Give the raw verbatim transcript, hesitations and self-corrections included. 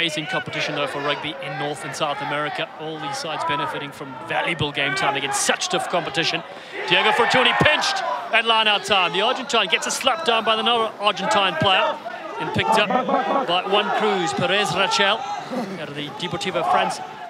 amazing competition, though, for rugby in North and South America. All these sides benefiting from valuable game time against such tough competition. Diego Fortuny pinched at line-out time. The Argentine gets a slap down by another Argentine player and picked up by Juan Cruz, Perez Rachel, out of the Deportivo France